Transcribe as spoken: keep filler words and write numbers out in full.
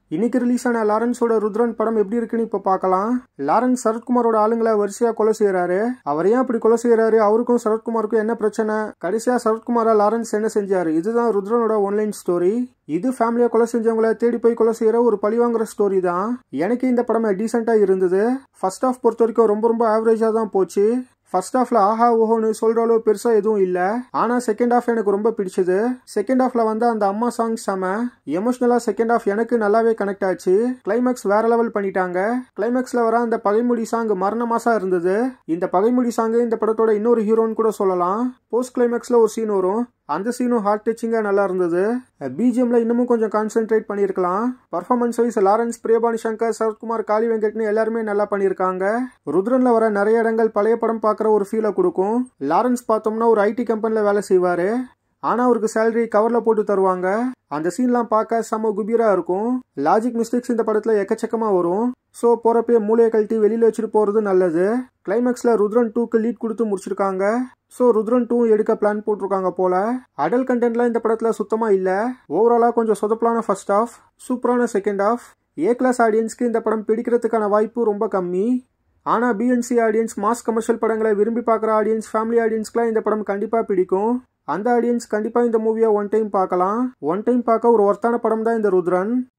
இன்னைக்கு ரிலீஸ் ஆன லாரன்ஸோட ருத்ரன் படம் எப்படி இருக்குன்னு இப்ப பார்க்கலாம். லாரன்ஸ் சரத்குமாரோட ஆளுங்களை வரிசையா கொலை செய்யறாரு. அவர் ஏன் அப்படி கொலை செய்யறாரு, அவருக்கும் சரத்குமாருக்கும் என்ன பிரச்சனை, கடைசியா சரத்குமாரா லாரன்ஸ் என்ன செஞ்சாரு, இதுதான் ருத்ரனோட ஒன்லைன் ஸ்டோரி. இது ஃபேமிலியா கொலை செஞ்சவங்களை தேடி போய் கொலை செய்யற ஒரு பழிவாங்குற ஸ்டோரி தான். எனக்கு இந்த படம் டீசெண்டா இருந்தது. ஃபர்ஸ்ட் ஹாஃப் பொறுத்த வரைக்கும் ரொம்ப ரொம்ப ஆவரேஜா தான் போச்சு. ஃபர்ஸ்ட் ஹாஃப்ல ஆஹா ஓஹோன்னு சொல்ற அளவு பெருசா எதுவும் இல்ல. ஆனா செகண்ட் ஹாஃப் எனக்கு ரொம்ப பிடிச்சது. செகண்ட் ஹாஃப்ல வந்து அந்த அம்மா சாங் செம எமோஷனலா செகண்ட் ஹாஃப் எனக்கு நல்லாவே கனெக்ட் ஆச்சு. கிளைமேக்ஸ் வேற லெவல் பண்ணிட்டாங்க. கிளைமேக்ஸ்ல வர அந்த பகைமுடி சாங் மரண மாசா இருந்தது. இந்த பகைமுடி சாங் இந்த படத்தோட இன்னொரு ஹீரோன்னு கூட சொல்லலாம். போஸ்ட் கிளைமேக்ஸ்ல ஒரு சீன் வரும். அந்த சீனும் ஹார்ட் டச்சிங்கா நல்லா இருந்தது. பிஜிஎம்ல இன்னமும் கொஞ்சம் கான்சென்ட்ரேட் பண்ணிருக்கலாம். Performance wise Lawrence, Priya Bhavani Shankar, Sarathkumar, Kali வெங்கட்னு எல்லாருமே நல்லா பண்ணிருக்காங்க. ருத்ரன்ல வர நிறைய இடங்கள் பழைய படம் பார்க்குற ஒரு ஃபீலை கொடுக்கும். லாரன்ஸ் பார்த்தோம்னா ஒரு ஐடி கம்பெனில வேலை செய்வாரு. ஆனா அவருக்கு சேலரி கவர்ல போட்டு தருவாங்க. அந்த சீன்லாம் பார்க்க செம குபீரா இருக்கும். லாஜிக் மிஸ்டேக்ஸ் இந்த படத்துல எக்கச்சக்கமா வரும். சோ போறப்பே மூளையை கழட்டி வெளியில வச்சுட்டு போறது நல்லது. கிளைமேக்ஸ்ல ருத்ரன் டூக்கு லீட் கொடுத்து முடிச்சிருக்காங்க. சோ ருத்ரன் டூ எடுக்க பிளான் போட்டிருக்காங்க போல. அடல் கண்டென்ட்லாம் இந்த படத்துல சுத்தமா இல்ல. ஓவராலா கொஞ்சம் சொதப்பலான ஃபர்ஸ்ட் ஹாஃப், சூப்பரான செகண்ட் ஹாஃப். ஏ கிளாஸ் ஆடியன்ஸ்க்கு இந்த படம் பிடிக்கிறதுக்கான வாய்ப்பு ரொம்ப கம்மி. ஆனா பிஎன்சி ஆடியன்ஸ், மாஸ் கமர்ஷியல் படங்களை விரும்பி பார்க்குற ஆடியன்ஸ், ஃபேமிலி ஆடியன்ஸ்க்குலாம் இந்த படம் கண்டிப்பா பிடிக்கும். அந்த ஆடியன்ஸ் கண்டிப்பா இந்த மூவியை ஒன் டைம் பார்க்கலாம். ஒன் டைம் பார்க்க ஒரு ஒர்த்தான படம் தான் இந்த ருத்ரன்.